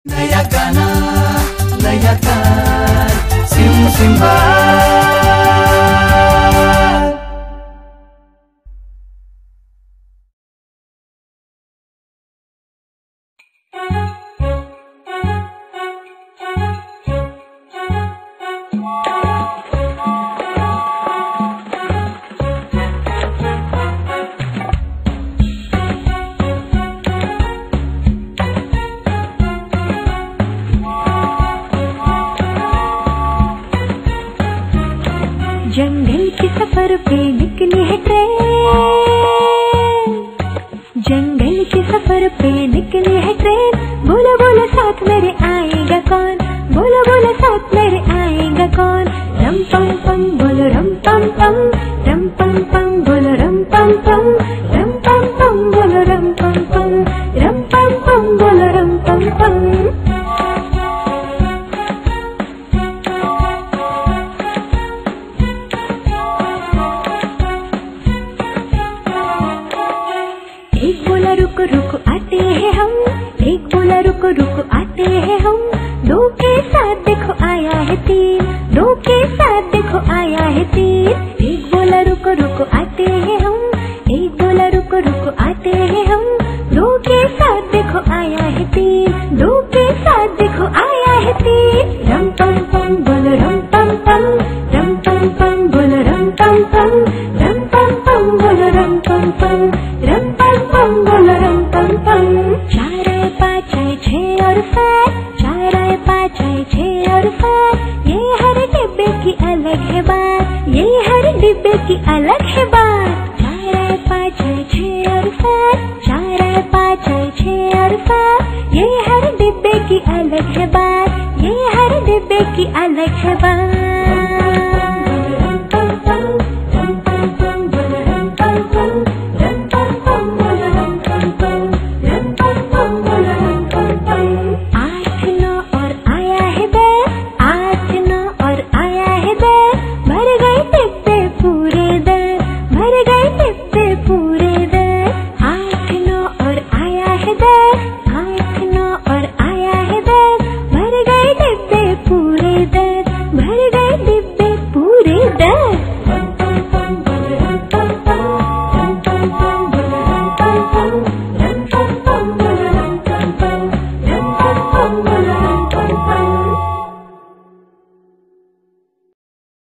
नया गाना नया तार सिम सिम्बा। जंगल के सफर पे निकली है ट्रेन, जंगल के सफर पे निकली है ट्रेन। बोलो बोलो साथ मेरे आएगा कौन, बोलो बोलो साथ मेरे आएगा कौन। रम पम पम बोलो रम पम पम, रम पम पम बोलो रम पम पम, रम पम पम बोलो रम पम पम, रम पम पम बोलो रम पम पम। एक बोला रुको रुको आते हैं हम, एक बोला रुको रुको आते हैं हम। दो के साथ देखो आया है तीन, दो के साथ देखो आया है तीन। एक बोला रुको रुको आते हैं हम, एक बोला रुको रुको आते हैं हम। दो के साथ देखो आया है तीन, दो के साथ देखो आया है तीन। रम पम पम बोलो रम पम पम, रम पम पम बोलो रम पम पम, रम पम पम बोलो रम पम पम, रम पम पम बोलो रम पम पम। चार आए पाँच आए छः और सात, चार आए पाँच आए छः और सात। ये हर डिब्बे की अलग है बात, ये हर डिब्बे की अलग है बात। चार आए पाँच आए छः और सात, चार आए पाँच आए छः और सात। ये हर डिब्बे की अलग है बात, ये हर डिब्बे की अलग है बात।